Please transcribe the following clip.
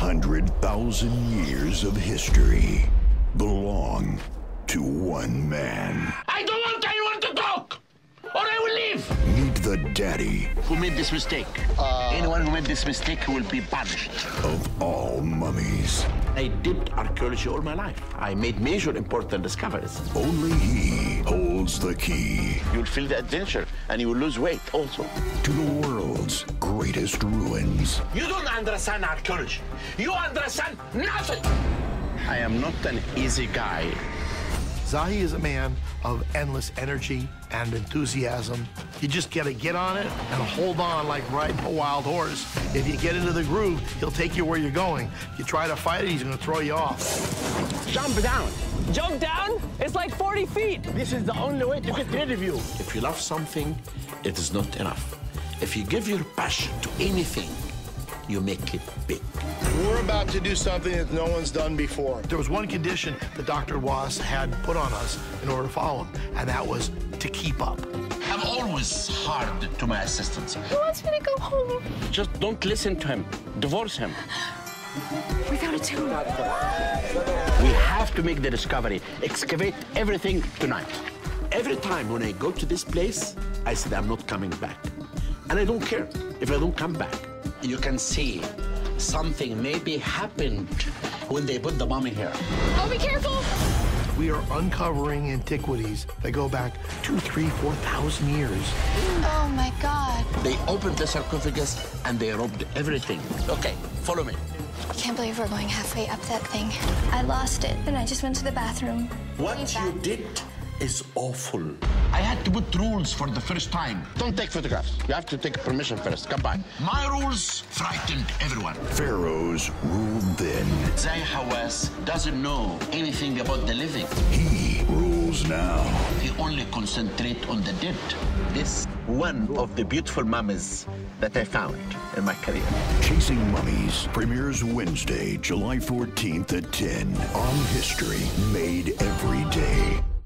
100,000 years of history belong to one man. I don't want anyone to talk, or I will leave. Meet the daddy Who made this mistake? Anyone who made this mistake will be punished. of all mummies. I did archaeology all my life. I made major important discoveries. Only he holds the key You'll feel the adventure, and you will lose weight also. to the world's greatest ruins. You don't understand archaeology. You understand nothing. I am not an easy guy. Zahi is a man of endless energy and enthusiasm. You just gotta get on it and hold on like riding a wild horse. If you get into the groove, he'll take you where you're going. If you try to fight it, he's gonna throw you off. Jump down. Jump down? It's like 40 feet. This is the only way to get rid of you. If you love something, it is not enough. If you give your passion to anything, you make it big. We're about to do something that no one's done before. There was one condition that Dr. Was had put on us in order to follow him, and that was to keep up. I'm always hard to my assistants. He wants me to go home. Just don't listen to him. Divorce him. We found a tomb. We have to make the discovery. Excavate everything tonight. Every time when I go to this place, I said I'm not coming back. And I don't care if I don't come back. You can see something maybe happened when they put the mummy here. Oh, be careful. We are uncovering antiquities that go back 2,000, 3,000, 4,000 years. Oh, my God. They opened the sarcophagus and they robbed everything. Okay, follow me. I can't believe we're going halfway up that thing. I lost it, and I just went to the bathroom. What you did is awful. I had to put rules for the first time. Don't take photographs. You have to take permission first. Come back. My rules frightened everyone. Pharaohs ruled then. Zahi Hawass doesn't know anything about the living. He rules now. He only concentrates on the dead. This one of the beautiful mummies that I found in my career. Chasing Mummies premieres Wednesday, July 14th at 10 on History Made Every Day.